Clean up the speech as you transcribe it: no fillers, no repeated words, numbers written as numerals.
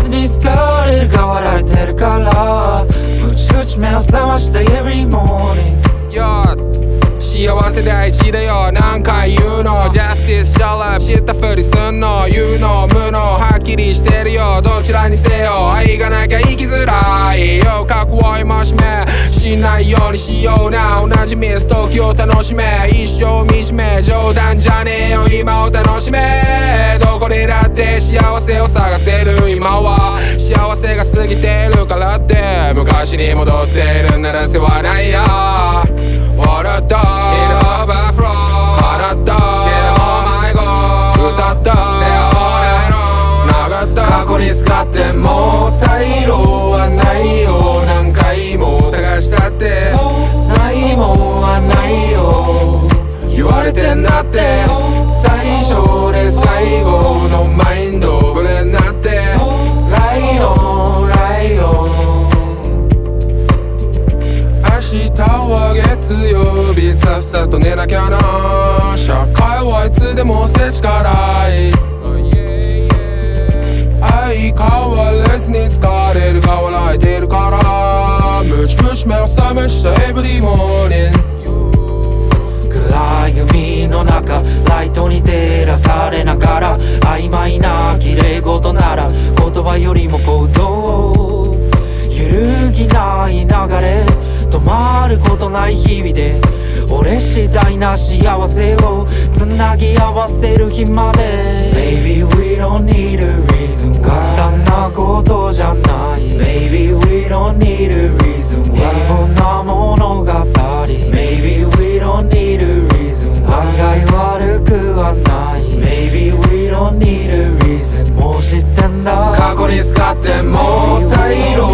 ずに疲れるか笑えてるからムチ打ち目を覚ました every morning。 幸せ第一だよ何回言うの Justice shut up 知ったふりすんの言うの無能はっきりしてるよどちらにせよ愛がなきゃ生きづらいよ覚悟戒めしないようにしような同じミス時を楽しめ一生惨め冗談じゃねえよ今を楽しめどこでだって幸せを探せる今は幸せが過ぎてるからって昔に戻ってるなら世話ないや笑ったあなた歌った繋がった過去に使っても退路はないよ何回も探したってないもんはないよ言われてんだって最初で最後のマインドブレになってライオンライオン明日は月曜日さっさと寝なきゃな社会はいつでもせちからい相変わらずに疲れるか笑えてるからムチムチ目を覚ました every morning。 暗い海の中ライトに照らされながら曖昧な綺麗事なら言葉よりも行動揺るぎない流れ止まることない日々で俺次第な幸せをつなぎ合わせる日まで Baby we don't need a reason 簡単なことじゃない Baby we don't need a reason 平凡な物語 Baby we don't need a reason 案外悪くはない Baby we don't need a reason もう知ってんだ過去に使っても退路